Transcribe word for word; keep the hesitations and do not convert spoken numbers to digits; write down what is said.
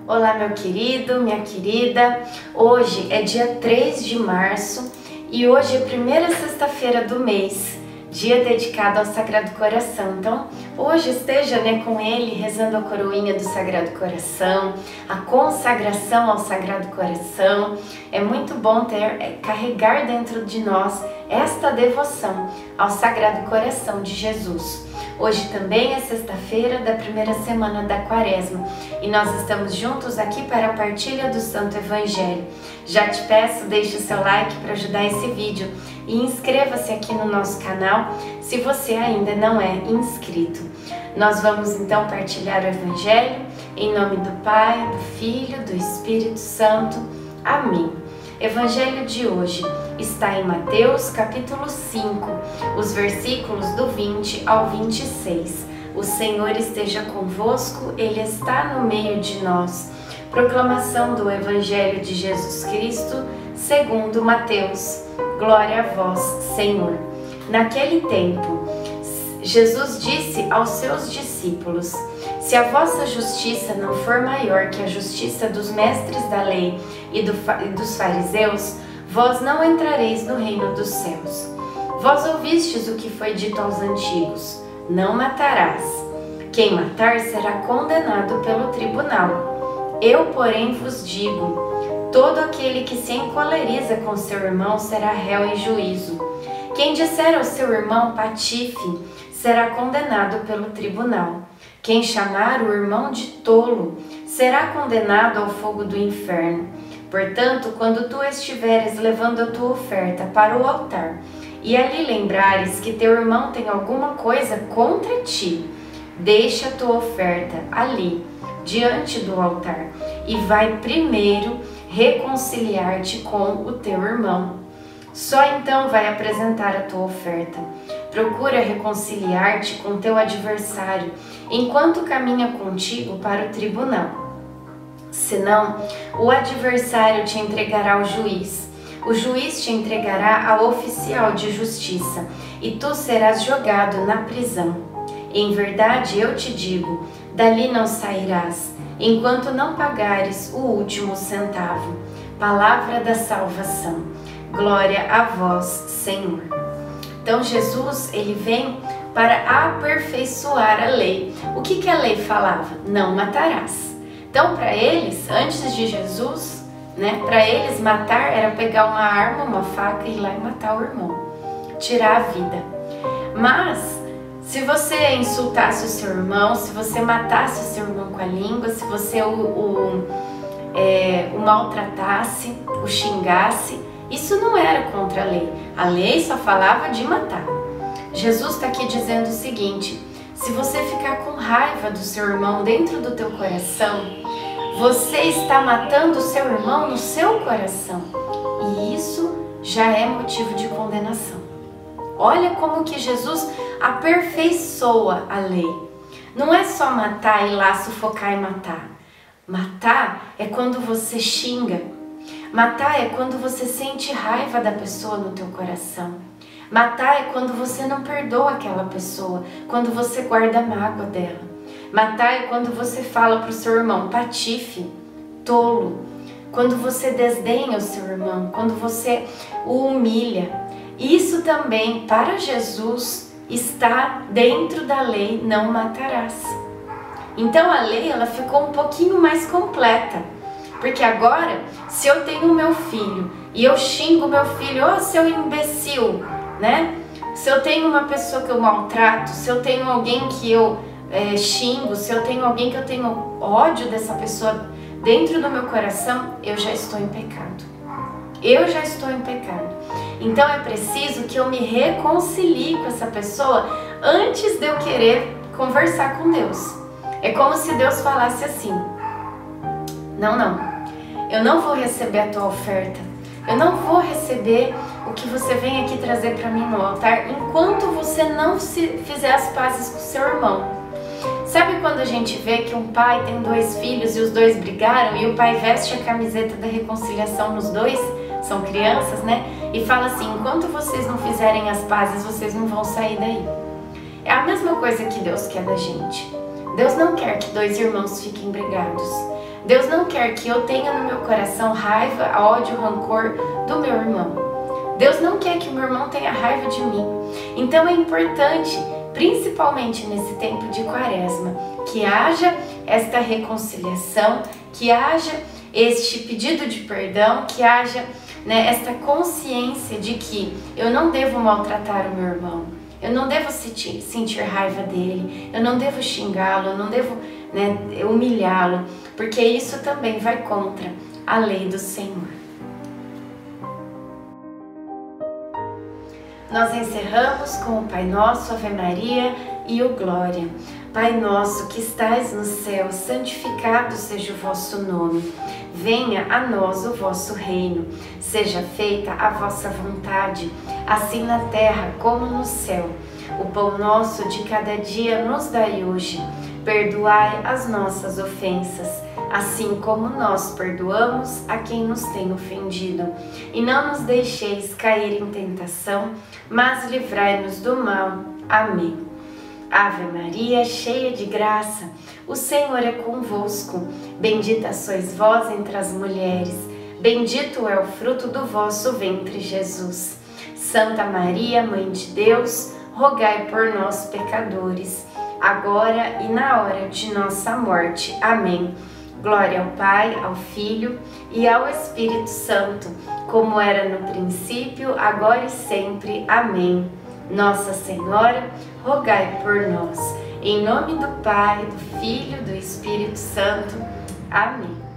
Olá, meu querido, minha querida. Hoje é dia três de março e hoje é a primeira sexta-feira do mês, dia dedicado ao Sagrado Coração. Então, hoje esteja né, com ele rezando a coroinha do Sagrado Coração, a consagração ao Sagrado Coração. É muito bom ter, é, carregar dentro de nós esta devoção ao Sagrado Coração de Jesus. Hoje também é sexta-feira da primeira semana da Quaresma e nós estamos juntos aqui para a partilha do Santo Evangelho. Já te peço, deixe o seu like para ajudar esse vídeo e inscreva-se aqui no nosso canal se você ainda não é inscrito. Nós vamos então partilhar o Evangelho em nome do Pai, do Filho, do Espírito Santo. Amém. Evangelho de hoje está em Mateus capítulo cinco, os versículos do vinte ao vinte e seis. O Senhor esteja convosco, Ele está no meio de nós. Proclamação do Evangelho de Jesus Cristo segundo Mateus. Glória a vós, Senhor. Naquele tempo, Jesus disse aos seus discípulos: se a vossa justiça não for maior que a justiça dos mestres da lei e do, dos fariseus, vós não entrareis no reino dos céus. Vós ouvistes o que foi dito aos antigos: não matarás. Quem matar será condenado pelo tribunal. Eu, porém, vos digo: todo aquele que se encoleriza com seu irmão será réu em juízo. Quem disser ao seu irmão patife será condenado pelo tribunal. Quem chamar o irmão de tolo será condenado ao fogo do inferno. Portanto, quando tu estiveres levando a tua oferta para o altar e ali lembrares que teu irmão tem alguma coisa contra ti, deixa a tua oferta ali, diante do altar, e vai primeiro reconciliar-te com o teu irmão. Só então vai apresentar a tua oferta. Procura reconciliar-te com teu adversário enquanto caminha contigo para o tribunal. Senão, o adversário te entregará ao juiz, o juiz te entregará ao oficial de justiça, e tu serás jogado na prisão. Em verdade, eu te digo, dali não sairás, enquanto não pagares o último centavo. Palavra da salvação. Glória a vós, Senhor. Então, Jesus, ele vem para aperfeiçoar a lei. O que que a lei falava? Não matarás. Então, para eles, antes de Jesus, né, para eles matar era pegar uma arma, uma faca e ir lá e matar o irmão, tirar a vida. Mas, se você insultasse o seu irmão, se você matasse o seu irmão com a língua, se você o, o, é, o maltratasse, o xingasse, isso não era contra a lei. A lei só falava de matar. Jesus está aqui dizendo o seguinte: se você ficar com raiva do seu irmão dentro do teu coração, você está matando o seu irmão no seu coração. E isso já é motivo de condenação. Olha como que Jesus aperfeiçoa a lei. Não é só matar, ir lá sufocar e matar. Matar é quando você xinga. Matar é quando você sente raiva da pessoa no teu coração. Matar é quando você não perdoa aquela pessoa, quando você guarda a mágoa dela. Matar é quando você fala para o seu irmão patife, tolo, quando você desdenha o seu irmão, quando você o humilha. Isso também, para Jesus, está dentro da lei, não matarás. Então a lei ela ficou um pouquinho mais completa, porque agora, se eu tenho o meu filho e eu xingo o meu filho, ô seu imbecil, né? Se eu tenho uma pessoa que eu maltrato, se eu tenho alguém que eu é, xingo, se eu tenho alguém que eu tenho ódio dessa pessoa dentro do meu coração, eu já estou em pecado. Eu já estou em pecado. Então é preciso que eu me reconcilie com essa pessoa antes de eu querer conversar com Deus. É como se Deus falasse assim: não, não, eu não vou receber a tua oferta, eu não vou receber o que você vem aqui trazer para mim no altar enquanto você não se fizer as pazes com o seu irmão. Sabe quando a gente vê que um pai tem dois filhos e os dois brigaram e o pai veste a camiseta da reconciliação nos dois, são crianças, né? E fala assim: enquanto vocês não fizerem as pazes, vocês não vão sair daí. É a mesma coisa que Deus quer da gente. Deus não quer que dois irmãos fiquem brigados. Deus não quer que eu tenha no meu coração raiva, ódio, rancor do meu irmão. Deus não quer que o meu irmão tenha raiva de mim. Então é importante, principalmente nesse tempo de Quaresma, que haja esta reconciliação, que haja este pedido de perdão, que haja, né, esta consciência de que eu não devo maltratar o meu irmão, eu não devo sentir, sentir raiva dele, eu não devo xingá-lo, eu não devo, né, humilhá-lo, porque isso também vai contra a lei do Senhor. Nós encerramos com o Pai Nosso, Ave Maria e o Glória. Pai nosso que estais no céu, santificado seja o vosso nome. Venha a nós o vosso reino. Seja feita a vossa vontade, assim na terra como no céu. O pão nosso de cada dia nos dai hoje. Perdoai as nossas ofensas, assim como nós perdoamos a quem nos tem ofendido. E não nos deixeis cair em tentação, mas livrai-nos do mal. Amém. Ave Maria, cheia de graça, o Senhor é convosco. Bendita sois vós entre as mulheres, bendito é o fruto do vosso ventre, Jesus. Santa Maria, Mãe de Deus, rogai por nós, pecadores, agora e na hora de nossa morte. Amém. Glória ao Pai, ao Filho e ao Espírito Santo, como era no princípio, agora e sempre. Amém. Nossa Senhora, rogai por nós. Em nome do Pai, do Filho e do Espírito Santo. Amém.